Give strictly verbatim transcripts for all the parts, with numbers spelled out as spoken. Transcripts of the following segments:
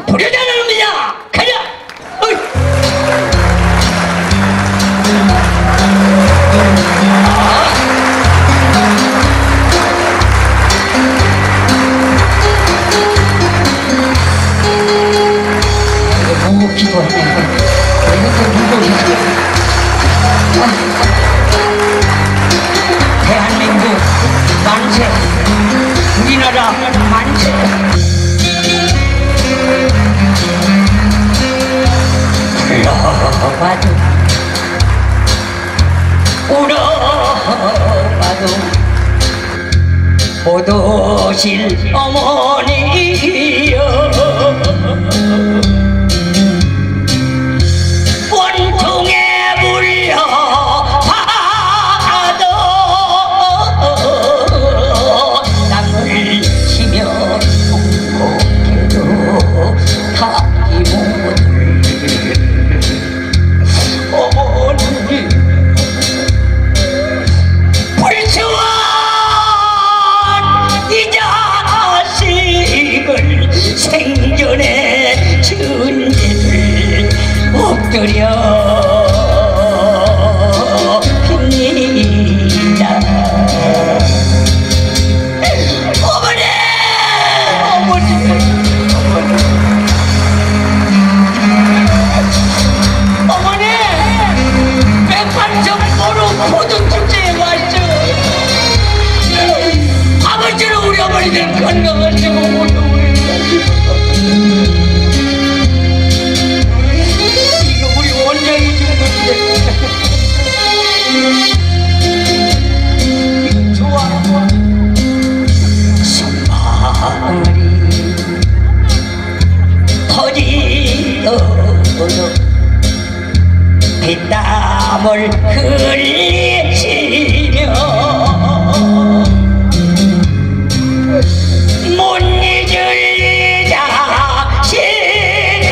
부려자는 놈이냐 가자. 어이. 너무 기도하네. 이렇게 무거우시지. 대한민국 만세, 우리나라 만세. 불러봐도 울어봐도 못 오실 어머니여, 원통에 물려봐도 땀을 치며 통곡해도 타지 못할 어머니, 불추한 이 자식을 생전에 준비를 엎드려 빕니다. 어머니, 어머니, 어머니, 백팔정 보러 포도축제에 왔죠. 아버지는 우리 어머니들 건강하시고 이거 우리 원장이 준 건데 좋아. 손발이 터지도록 빗땀을 흘리시며 못 잊을 이 자식은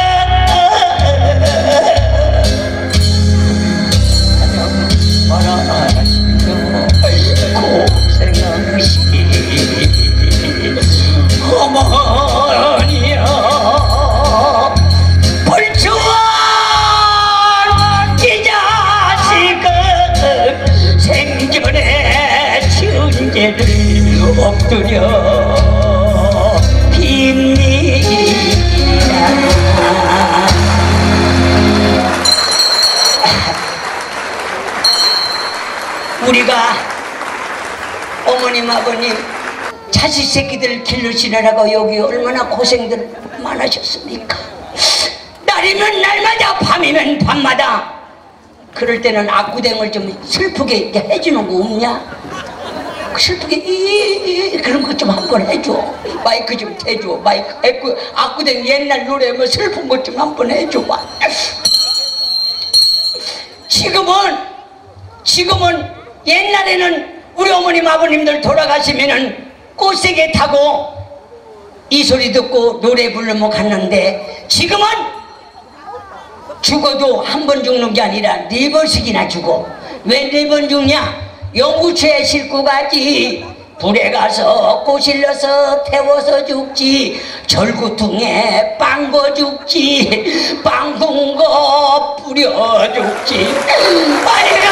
말하시며 고생하시 어머니야, 불추한 이 자식은 생전에 천재를 엎드려 빕니다. 우리가 어머님 아버님 자식 새끼들 기르시느라고 여기 얼마나 고생들 많으셨습니까? 날이면 날마다 밤이면 밤마다. 그럴 때는 악구댕을 좀 슬프게 해주는 거 없냐? 슬프게 이 그런 것 좀 한 번 해줘. 마이크 좀 대줘. 마이크 악구, 악구댕 옛날 노래 뭐 슬픈 것 좀 한 번 해줘 봐. 지금은 지금은 옛날에는 우리 어머님 아버님들 돌아가시면은 꽃세게 타고 이 소리 듣고 노래 부르며 갔는데 지금은 죽어도 한 번 죽는 게 아니라 네 번씩이나 죽어. 왜 네 번 죽냐? 영구추에 싣고 가지, 불에 가서 꼬실러서 태워서 죽지, 절구통에 빵거 죽지, 빵군거 뿌려 죽지. 아이가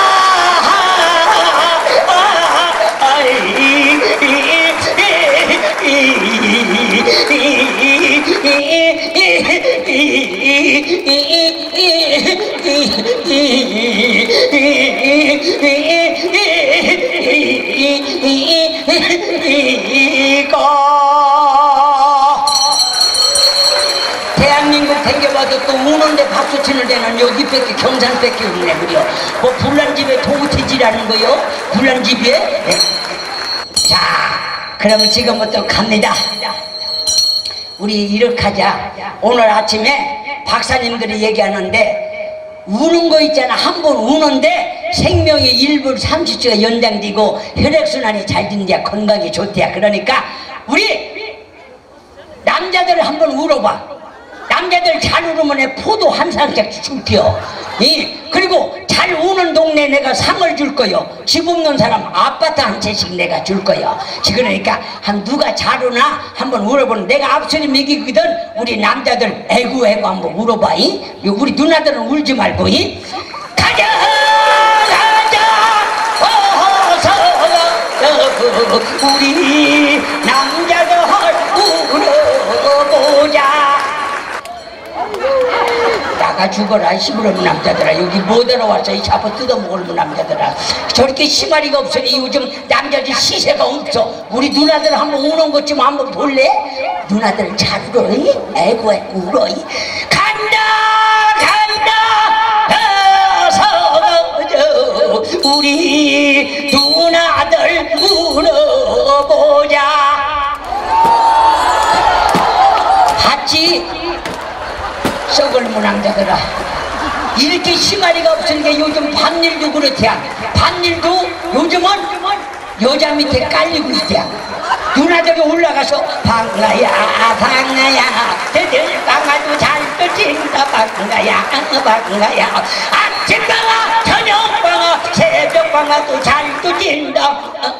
대한민국 댕겨봐도 또 우는데 박수 치는 데는 여기밖에 경산밖에 없네. 그려 뭐 불난집에 도우태지라는 거요? 불난집에? 네. 자, 그러면 지금부터 갑니다. 우리 이렇게 하자. 오늘 아침에 박사님들이 얘기하는데 우는 거 있잖아. 한 번 우는데 생명이 일 분 삼십 초가 연장되고 혈액순환이 잘 된대야. 건강이 좋대야. 그러니까 우리 남자들 한번 울어봐. 남자들 잘 울으면 포도 한 상씩 줄게요. 이 그리고 잘 우는 동네 내가 상을 줄 거요. 집 없는 사람 아파트 한 채씩 내가 줄 거요. 그러니까 한 누가 잘 우나 한번 울어보는. 내가 앞서리 먹이거든. 우리 남자들 애구 애구 한번 울어봐. 이? 우리 누나들은 울지 말고. 이? 가자 가자 어서 우리 남자들 울어보자. 나가 죽어라 시부름 남자들아. 여기 못 들어와서 이 잡아 뜯어먹을 남자들아. 저렇게 심하리가 없으니 요즘 남자들 시세가 없어. 우리 누나들 한번 우는 것 좀 한번 볼래? 누나들 잘 울어. 애고 애고 울어. 간다 간다 어서 우리 누나들 울어보자. 봤지? 썩을 무남자들아. 이렇게 심하리가 없으니까 요즘 밭일도 그렇대야. 밭일도 요즘은 여자 밑에 깔리고 있대야. 누나들이 올라가서 방가야 방가야 대들 방가도 잘 떠진다 방가야 방가야 아침방아 저녁방아 새벽방아도 잘 떠진다.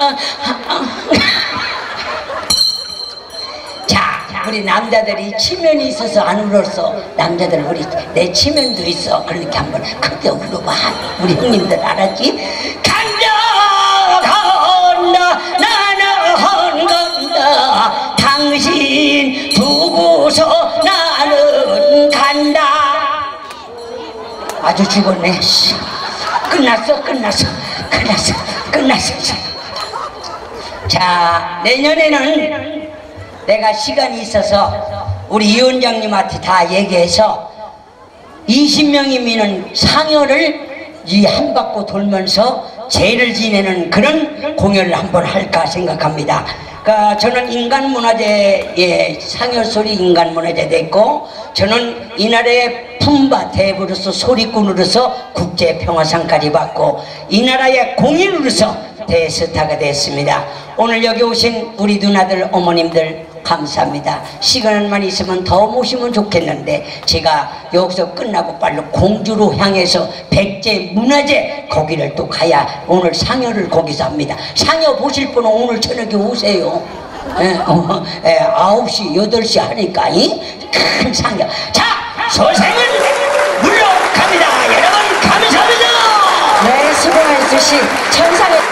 우리 남자들이 치면이 있어서 안 울었어. 남자들 우리 내 치면도 있어. 그러니까 한번 크게 울어봐. 우리 형님들 알았지? 간다 간다 나는 한간다 당신 두고서 나는 간다. 아주 죽었네. 끝났어 끝났어 끝났어 끝났어. 자, 내년에는 내가 시간이 있어서 우리 이 원장님한테 다 얘기해서 이십 명이 미는 상여를 이 한 바퀴 돌면서 제를 지내는 그런 공연을 한번 할까 생각합니다. 그러니까 저는 인간문화재의 상여소리 인간문화재 됐고, 저는 이날의 품바 대부로서 소리꾼으로서 국제평화상까지 받고, 이 나라의 공인으로서 대스타가 됐습니다. 오늘 여기 오신 우리 누나들 어머님들 감사합니다. 시간만 있으면 더 모시면 좋겠는데 제가 여기서 끝나고 빨리 공주로 향해서 백제 문화재 거기를 또 가야 오늘 상여를 거기서 합니다. 상여 보실 분은 오늘 저녁에 오세요. 예, 어, 예, 아홉 시 여덟 시 하니까 이? 큰 상여. 자, 소생은 물러갑니다. 여러분 감사합니다. 네, 수고하셨으시 천상의